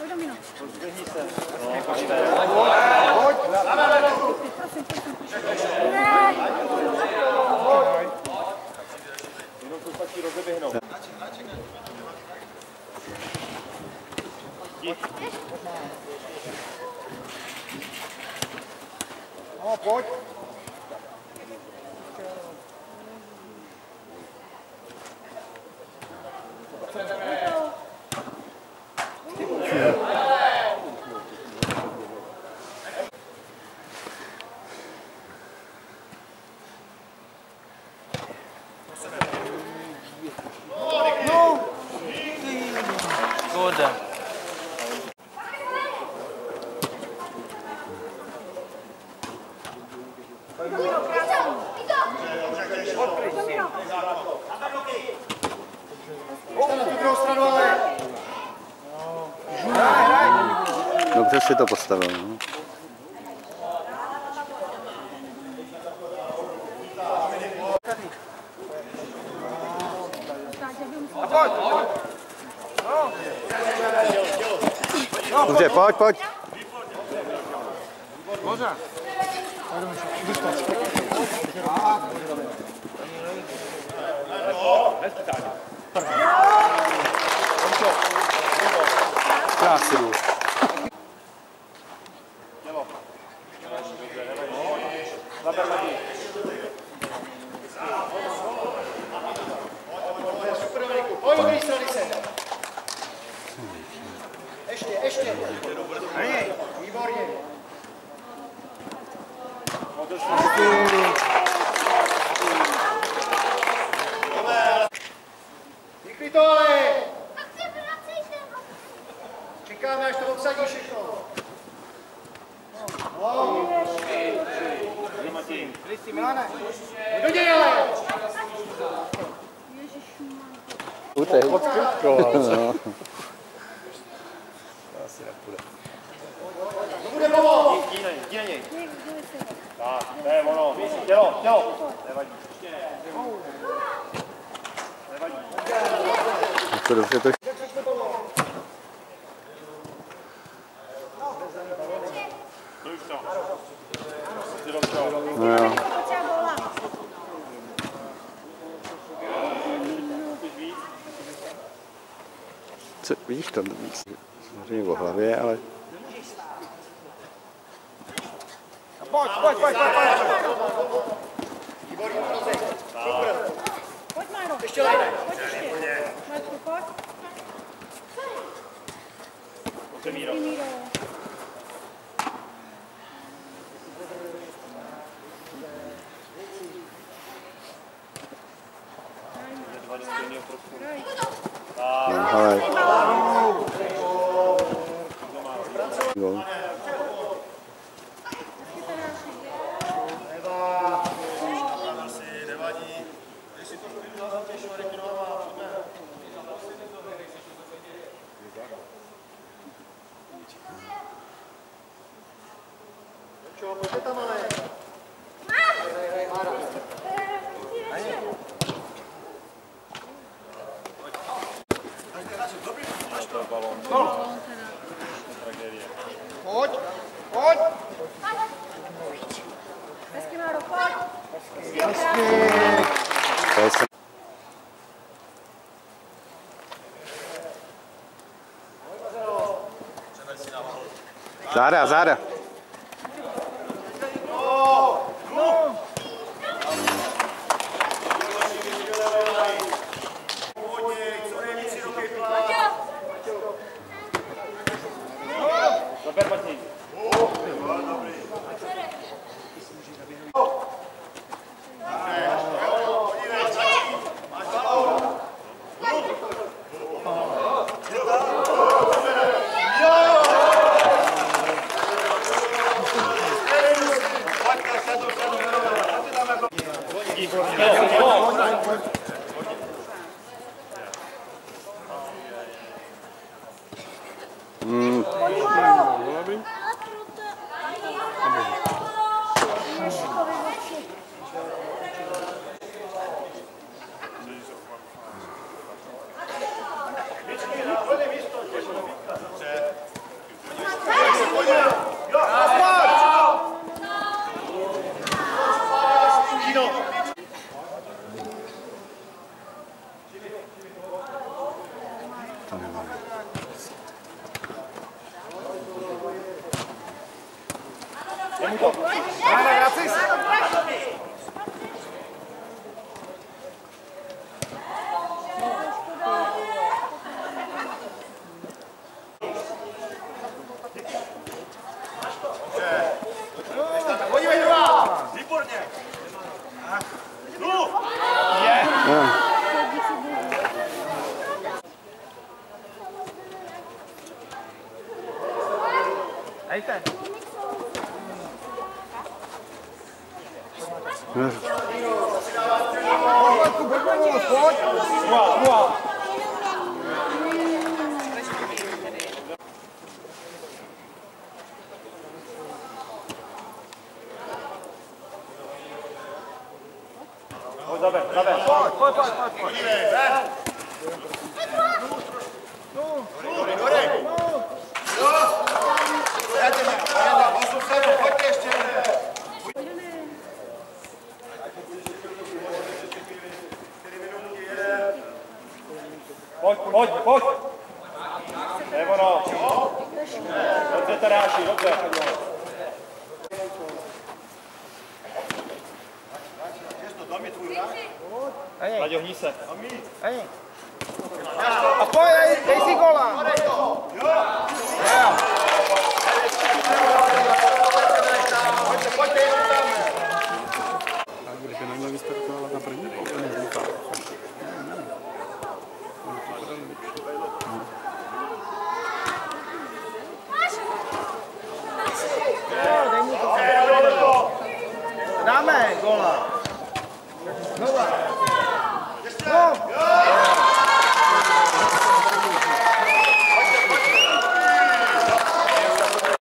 domino. Zdvihni se. No, Pojď. jenom to stačí rozeběhnout. No, pojď. Škoda. Dobře si to postavil. No. Dobře, pojď, pojď. Krásný. Ještě. Výborně. Vykli to ale! Čekáme, až to obsadí všechno. No. Milane. Do něj ale! Utej. No. Asi nepůjde. To bude pomoct! Jdi na něj. Tak, to je ono. Tělo. Nevadí. To dobře to... No jo. Co, vidíš to? Samozřejmě o hlavě, ale... Pojď. Výborně, Pojď, Máro. ještě lejne. Pojď ještě. Marku, pojď. Pojď, Míro. Ale... Gol. Čo, pojďte tam ale. Hraj, Mára. Pojď. Hezky, Máro, pojď. Záda. Super, Martin. mu to. Rána, vracej se. Podívej, druhá. Výborně. Hejte. Pojď. Druhá. Pojď, zaber. Pojď. Pojď. To je ono. Dobře, Tadeáši, dobře. Láďo, hní se. A pojď, dej si gola. Kdyby na něj vystartovala na první, to nezvyká. Dáme gola. Znova. No.